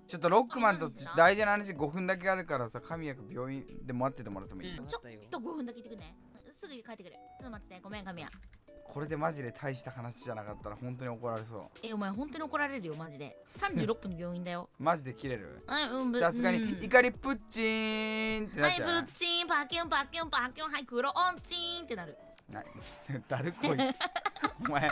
ちょっとロックマンと大事な話5分だけあるからさ、神谷君病院で待っててもらってもいい？ ちょっと5分だけ言ってくね。すぐ帰ってくる。ちょっと待ってて、ごめん神谷。 これでマジで大した話じゃなかったら本当に怒られそう。 お前本当に怒られるよマジで。36分に病院だよ。 マジで切れる？ うん、 さすがに怒りプッチーンってなっちゃう。 はい、プッチン、パキュンパキュンパキュン、はい、黒オンチーンってなる。 だるこい。お前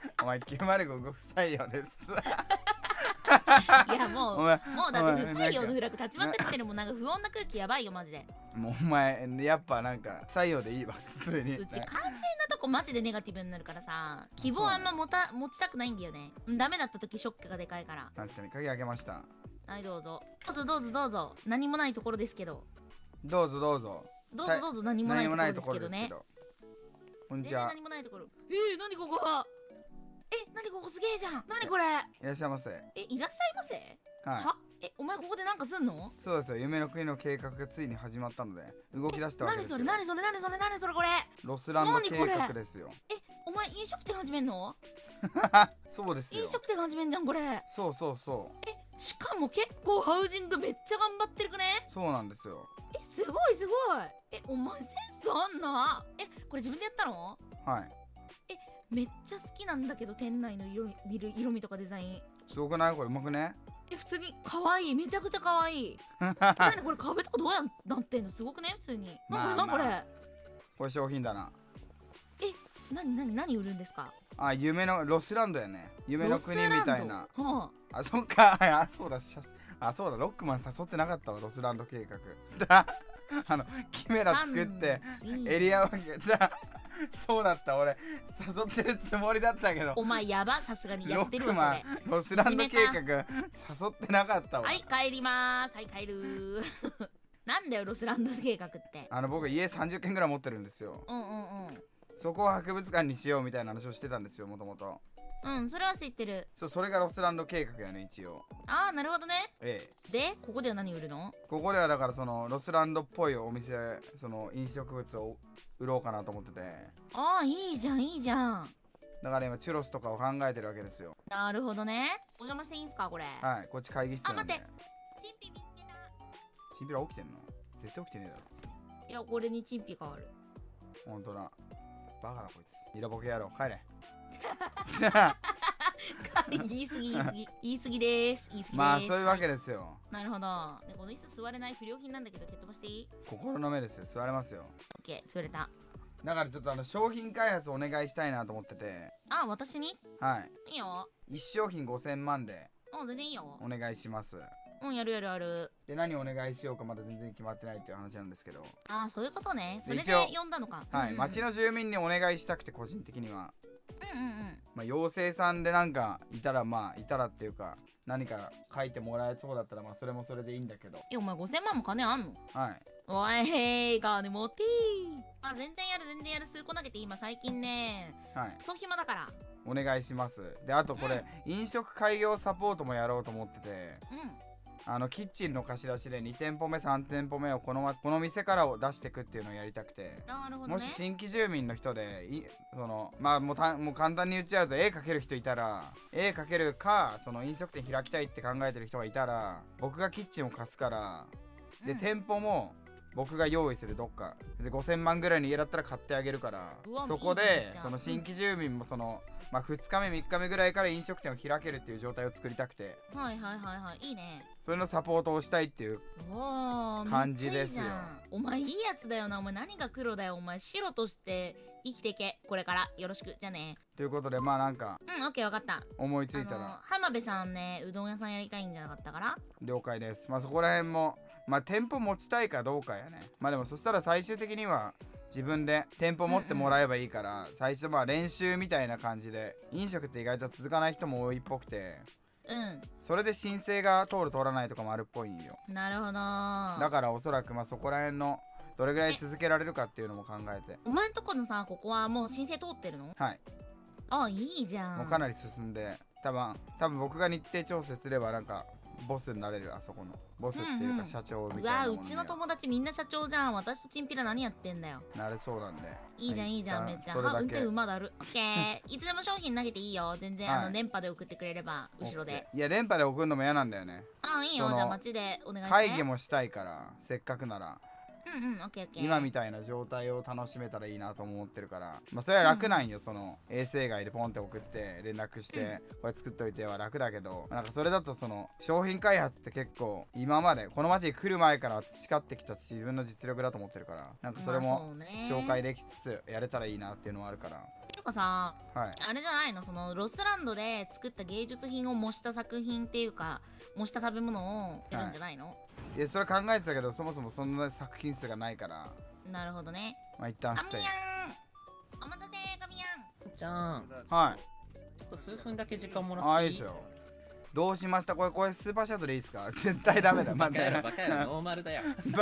905不採用です。 いやもうだって不採用のフラグ立ちまくってるもん。なんか不穏な空気やばいよマジで。 もうお前やっぱなんか採用でいいわ普通に。 うち肝心なとこマジでネガティブになるからさ、希望あんま持ちたくないんだよね。ダメだった時ショックがでかいから。 確かに鍵開けました。 はい、どうぞ何もないところですけど。 どうぞ何もないところですけどね。 こんにちは。 何もないところ。何ここは。何ここすげえじゃん。何これ。 いらっしゃいませ。 いらっしゃいませ。 はお前ここでなんかすんの？ そうですよ。夢の国の計画がついに始まったので動き出したわけですよ。 何それこれ。 ロスランド計画ですよ。 お前飲食店始めんの？ そうですよ。 飲食店始めんじゃんこれ。 そう。 しかも結構ハウジングめっちゃ頑張ってるくね？ そうなんですよ。 すごい。お前センスあんな。これ自分でやったの？ はい。 めっちゃ好きなんだけど、店内の色味とかデザインすごくない？これうまくね？ 普通に可愛い。めちゃくちゃ可愛い。何これ壁とかどうやなってんの？すごくね普通に。何これ？ これ商品だな。 何売るんですか？ 夢のロスランドやね。夢の国みたいな。そっか。そうだロックマン誘ってなかったわ。ロスランド計画。キメラ作ってエリア分けた。そうだった。俺誘ってるつもりだったけど。 お前やば。さすがにやってるわ。 ロックマンロスランド計画誘ってなかったわ。 はい、帰りまーす。はい、帰る。なんだよロスランド計画って。 僕家30軒ぐらい持ってるんですよ。そこを博物館にしようみたいな話をしてたんですよ、もともと。 それは知ってる。 それがロスランド計画やね、一応。 なるほどね。で、ここでは何売るの？ ここではだからそのロスランドっぽいお店、その飲食物を売ろうかなと思ってて。 いいじゃん。 だから今チュロスとかを考えてるわけですよ。 なるほどね。お邪魔していいんすかこれ？ はい、こっち会議室なんで。 待って。チンピ見つけた。 チンピラ起きてんの？絶対起きてねえだろ。 いや、これにチンピ変わる。 ほんとだ。バカなこいつ。ニラボケ野郎、帰れ。 言い過ぎです。 まあそういうわけですよ。 なるほど。この椅子座れない不良品なんだけど蹴っ飛ばしていい？ 心の目ですよ。座れますよ。 オッケー、座れた。 だからちょっと商品開発お願いしたいなと思ってて。 私に？ はい。 いいよ。 1商品5000万で全然いいよ。 お願いします。 やる。 で、何お願いしようかまだ全然決まってないっていう話なんですけど。 そういうことね。それで呼んだのか。 はい、町の住民にお願いしたくて、個人的には。妖精さんでなんかいたらっていうか何か書いてもらえそうだったらそれもそれでいいんだけど。 お前5000万も金あんの？ はい。 おいへい金持ってー。全然やる。数個投げて今最近ね、クソ暇だからお願いします。で、あとこれ、飲食開業サポートもやろうと思ってて、キッチンの貸し出しで2店舗目3店舗目をこの店からを出していくっていうのをやりたくて。 なるほどね。 もし新規住民の人でもう簡単に言っちゃうと絵描ける人いたら、絵描けるかその飲食店開きたいって考えてる人がいたら、僕がキッチンを貸すから、で店舗も僕が用意する。どっかで5000万ぐらいの家だったら買ってあげるから、そこでその新規住民も2日目3日目ぐらいから飲食店を開けるっていう状態を作りたくて。 いいね。 それのサポートをしたいっていう感じですよ。 お前いいやつだよな。お前何が黒だよ。お前白として生きてけ。これからよろしく。じゃあね。 ということでなんかオッケー分かった。 思いついたら浜辺さんね、うどん屋さんやりたいんじゃなかったから。 了解です。そこら辺も店舗持ちたいかどうかやね。でもそしたら最終的には自分で店舗持ってもらえばいいから、最初練習みたいな感じで。飲食って意外と続かない人も多いっぽくて、それで申請が通らないとかもあるっぽいんよ。 なるほど。 だからおそらくそこら辺のどれぐらい続けられるかっていうのも考えて。 お前んとこのさ、ここはもう申請通ってるの？ はい。 いいじゃん。 もうかなり進んで、多分僕が日程調整すればボスになれる、あそこのボスっていううんうんか社長みうたいなものにわうちの友達みんな社長じゃん。私とチンピラ何やってんだよ。 なれそうなんで、 いいじゃんいいじゃん、めっちゃ。 それだけ運転馬だる。オッケー。いつでも商品投げていいよ。全然、 はい電波で送ってくれれば後ろで。 いや電波で送るのも嫌なんだよね。 いいよ。 そのじゃあ街でお願いして。 会議もしたいからせっかくならうん、オッケーオッケー。 今みたいな状態を楽しめたらいいなと思ってるから、まあそれは楽なんよ、その衛星外でポンって送って連絡して、これ作っといては楽だけど、なんかそれだとその商品開発って結構今までこの街に来る前から培ってきた自分の実力だと思ってるから、なんかそれも紹介できつつやれたらいいなっていうのはあるから。 てかさ、 はい、 あれじゃないの、そのロスランドで作った芸術品を模した作品っていうか模した食べ物をやるんじゃないの？ いやそれ考えてたけどそもそもそんな作品数がないから、 なるほどね。 まあ一旦ステイ。 神やん、お待たせ神やん。 じゃん、 はいちょっと数分だけ時間もらっていい？ いいですよ。どうしました？これスーパーシャトルでいいですか？絶対ダメだ。 バカやろバカやろ、ノーマルだよ。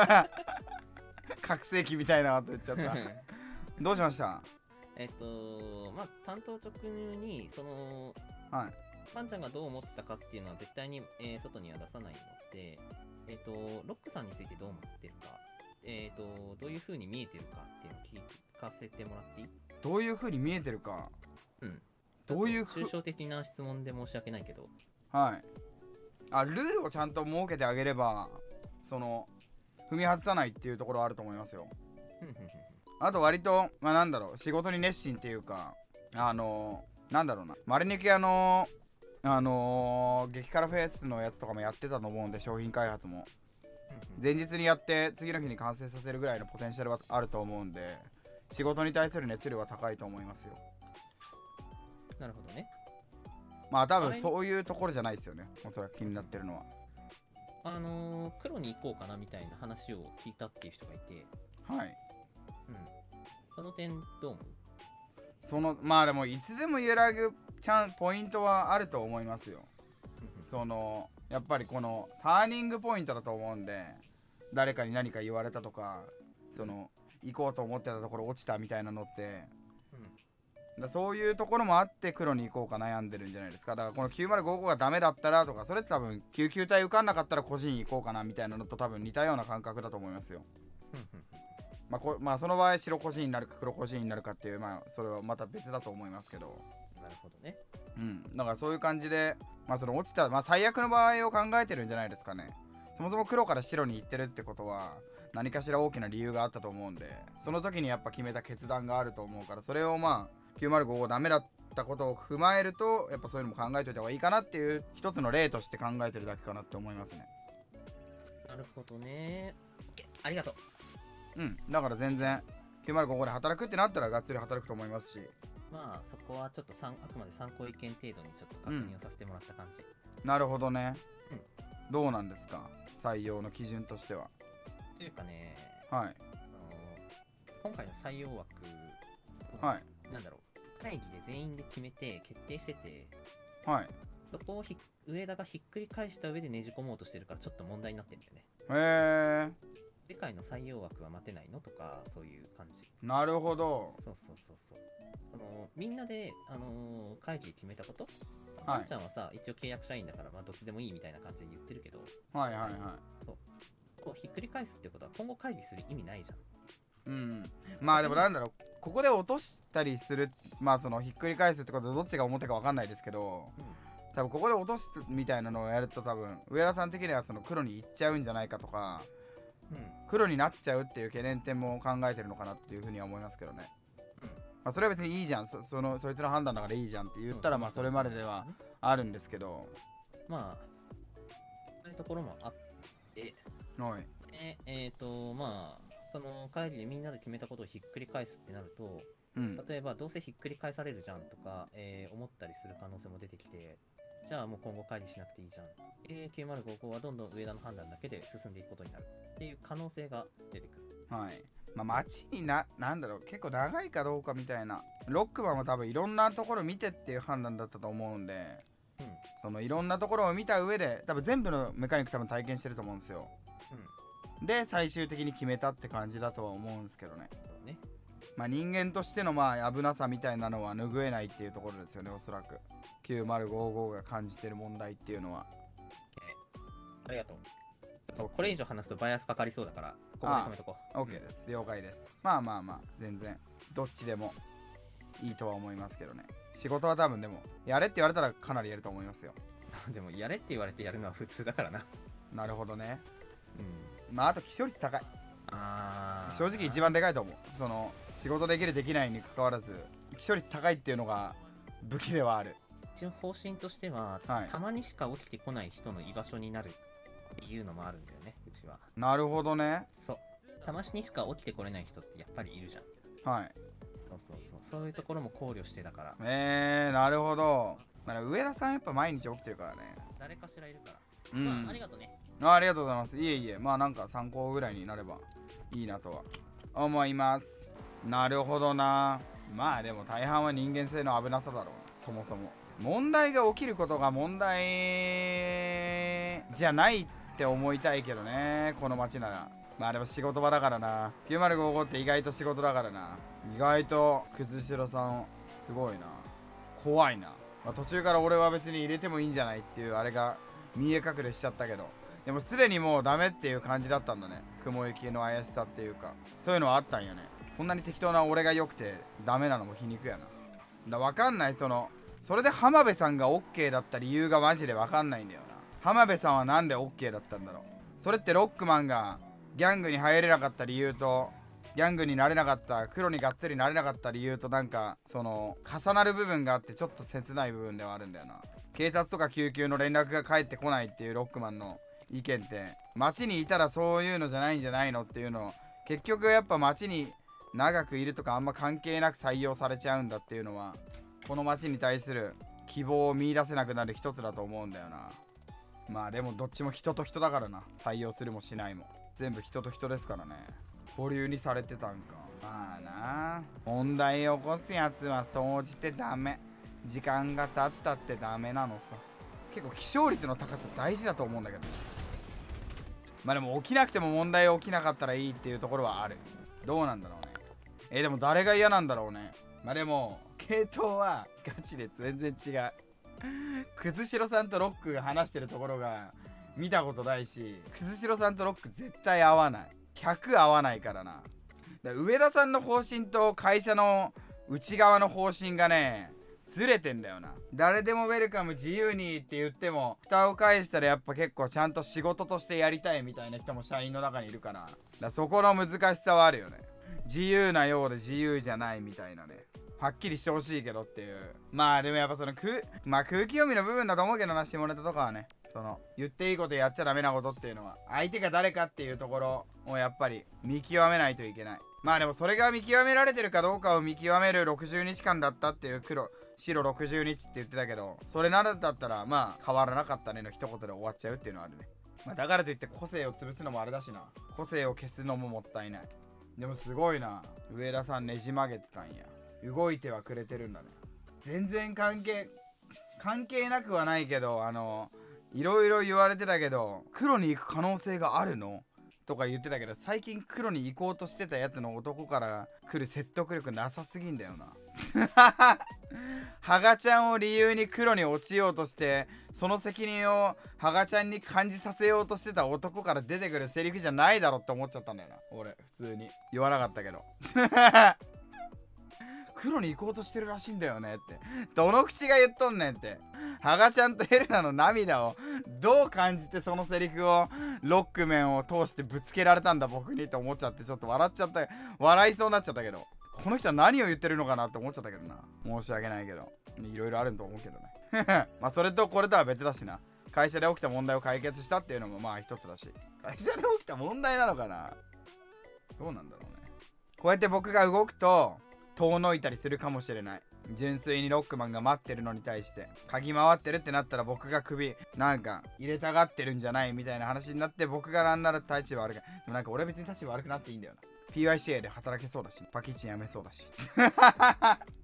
覚醒器みたいなこと言っちゃったどうしました？ まあ担当直入にそのはいパンちゃんがどう思ってたかっていうのは絶対に、外には出さないので、ロックさんについてどう思ってるか、どういう風に見えてるかっていうのを聞かせてもらっていい？ どういう風に見えてるか。 うん。 どういう抽象的な質問で申し訳ないけど。 はい。あ、ルールをちゃんと設けてあげれば、その踏み外さないっていうところはあると思いますよ。あと割とまあなんだろう、仕事に熱心っていうか、なんだろうな、丸肉屋の激辛フェスのやつとかもやってたと思うんで、商品開発も前日にやって次の日に完成させるぐらいのポテンシャルはあると思うんで、仕事に対する熱量は高いと思いますよ。 なるほどね。 まあ多分そういうところじゃないですよね、おそらく気になってるのは。 黒に行こうかなみたいな話を聞いたっていう人がいて、 はい。 その点どう思う？ そのまあでもいつでも揺らぐポイントはあると思いますよ。そのやっぱりこのターニングポイントだと思うんで、誰かに何か言われたとか、その行こうと思ってたところ落ちたみたいなのって、そういうところもあって黒に行こうか悩んでるんじゃないですか。だからこの9055がダメだったらとか、それって多分99体受かんなかったら個人に行こうかなみたいなのと多分似たような感覚だと思いますよ。まあその場合白個人になるか黒個人になるかっていう、まあそれはまた別だと思いますけど。 なるほどね。 だからそういう感じで、まあその落ちた、まあ最悪の場合を考えてるんじゃないですかね。そもそも黒から白に行ってるってことは何かしら大きな理由があったと思うんで、その時にやっぱ決めた決断があると思うから、それをまあ9055ダメだったことを踏まえると、やっぱそういうのも考えておいた方がいいかなっていう一つの例として考えてるだけかなって思いますね。 なるほどね。ありがとう。 だから全然905で働くってなったらがっつり働くと思いますし、 まあそこはちょっとあくまで参考意見程度にちょっと確認をさせてもらった感じ。 なるほどね。どうなんですか、採用の基準としては。 というかね、 はい、 今回の採用枠、 はい、 なんだろう、会議で全員で決めて決定してて、 はい、 そこを上田がひっくり返した上でねじ込もうとしてるからちょっと問題になってるんだよね。 へえ。 次回の採用枠は待てないのとか、そういう感じ。 なるほど。 そう。みんなで、会議で決めたこと、 はい、 あんちゃんはさ、一応契約社員だから、まあ、どっちでもいいみたいな感じで言ってるけど、 はい。 そうひっくり返すってことは、今後会議する意味ないじゃん。 まあでもなんだろう、ここで落としたりする、まあそのひっくり返すってことはどっちが表か分かんないですけど、多分ここで落とすみたいなのをやると、多分上田さん的にはその黒に行っちゃうんじゃないかとか、黒になっちゃうっていう懸念点も考えてるのかなっていうふうには思いますけどね。まあそれは別にいいじゃん、そいつの判断だからいいじゃんって言ったら、まあそれまでではあるんですけど、 まあそういうところもあって、 はい、 まあその会議でみんなで決めたことをひっくり返すってなると、例えばどうせひっくり返されるじゃんとか、思ったりする可能性も出てきて、じゃあもう今後会議しなくていいじゃん、9055はどんどん上田の判断だけで進んでいくことになるっていう可能性が出てくる。 はい。まあ街になんだろう、結構長いかどうかみたいな、ロックマンも多分いろんなところ見てっていう判断だったと思うんで、そのいろんなところを見た上で多分全部のメカニック多分体験してると思うんですよ。で最終的に決めたって感じだとは思うんですけどね。まあ人間としてのまあ危なさみたいなのは拭えないっていうところですよね、おそらく9055が感じてる問題っていうのは。 ありがとう。これ以上話すとバイアスかかりそうだから、ここで止めとこう。 OK です。了解です。まあまあまあ、全然、どっちでもいいとは思いますけどね。仕事は多分でも、やれって言われたらかなりやると思いますよ。 でも、やれって言われてやるのは普通だからな。 なるほどね。 うん。 まあ、あと、起床率高い。正直一番でかいと思う。その、仕事できるできないに関わらず、起床率高いっていうのが武器ではある。 一応方針としては、 はい、 たまにしか起きてこない人の居場所になるっていうのもあるんだよね、うちは。 なるほどね。 そう。たまにしか起きてこれない人ってやっぱりいるじゃん。 はい。 そういうところも考慮してだから。 なるほど。まあ、上田さんやっぱ毎日起きてるからね。 誰かしらいるから。 うん。 まあ、ありがとうね。 ありがとうございます。いえいえ、まあなんか参考ぐらいになればいいなとは思います。なるほどな。まあでも大半は人間性の危なさだろうな、そもそも。問題が起きることが問題じゃないって思いたいけどね、この街なら。まあでも仕事場だからな。9055って意外と仕事だからな。意外とくずしろさんすごいな。怖いな。まあ、途中から俺は別に入れてもいいんじゃないっていうあれが見え隠れしちゃったけど、でもすでにもうダメっていう感じだったんだね。雲行きの怪しさっていうか、そういうのはあったんやね。こんなに適当な俺が良くてダメなのも皮肉やな。わかんない。それで浜辺さんが OK だった理由がマジでわかんないんだよな。浜辺さんはなんで OK だったんだろう。それってロックマンがギャングに入れなかった理由と、ギャングになれなかった、黒にがっつりなれなかった理由と、なんか重なる部分があって、ちょっと切ない部分ではあるんだよな。警察とか救急の連絡が返ってこないっていうロックマンの意見って、街にいたらそういうのじゃないんじゃないのっていうのを、結局やっぱ街に長くいるとかあんま関係なく採用されちゃうんだっていうのは、この街に対する希望を見出せなくなる一つだと思うんだよな。まあでもどっちも人と人だからな。採用するもしないも全部人と人ですからね。保留にされてたんか。まあな、問題を起こすやつは総じてダメ。時間が経ったってダメなのさ。結構起床率の高さ大事だと思うんだけど。まあでも起きなくても問題起きなかったらいいっていうところはある。どうなんだろうね。でも誰が嫌なんだろうね。まあでも系統はガチで全然違う。くずしろさんとロックが話してるところが見たことないし、くずしろさんとロック絶対合わない。100合わないからな。上田さんの方針と会社の内側の方針がねずれてんだよな。誰でもウェルカム自由にって言っても、蓋を返したらやっぱ結構ちゃんと仕事としてやりたいみたいな人も社員の中にいるから、そこの難しさはあるよね。自由なようで自由じゃないみたいなね。はっきりしてほしいけどっていう。まあでもやっぱ空気読みの部分だと思うけどな、下ネタとかはね。言っていいことやっちゃダメなことっていうのは、相手が誰かっていうところをやっぱり見極めないといけない。まあでもそれが見極められてるかどうかを見極める60日間だったっていう、白60日って言ってたけど、それならだったらまあ変わらなかったねの一言で終わっちゃうっていうのはあるね。まあだからといって個性を潰すのもあれだしな。個性を消すのももったいない。でもすごいな、上田さんねじ曲げてたんや。動いてはくれてるんだね。全然関係なくはないけど、いろいろ言われてたけど、黒に行く可能性があるのとか言ってたけど、最近黒に行こうとしてたやつの男から来る説得力なさすぎんだよな。ハガちゃんを理由に黒に落ちようとして、その責任をハガちゃんに感じさせようとしてた男から出てくるセリフじゃないだろって思っちゃったんだよな。俺普通に言わなかったけど。黒に行こうとしてるらしいんだよねって、どの口が言っとんねんって。ハガちゃんとヘレナの涙をどう感じてそのセリフをロックメンを通してぶつけられたんだ僕にと思っちゃって、ちょっと笑いそうになっちゃったけど、この人は何を言ってるのかなって思っちゃったけどな。申し訳ないけど、いろいろあると思うけどね。まあそれとこれとは別だしな。会社で起きた問題を解決したっていうのもまあ一つだし。会社で起きた問題なのかな、どうなんだろうね。こうやって僕が動くと遠のいたりするかもしれない。純粋にロックマンが待ってるのに対して鍵回ってるってなったら、僕が首なんか入れたがってるんじゃないみたいな話になって、僕がなんなら立場悪く、でもなんか俺別に立場悪くなっていいんだよな。PYCA で働けそうだし、パキッチンやめそうだし。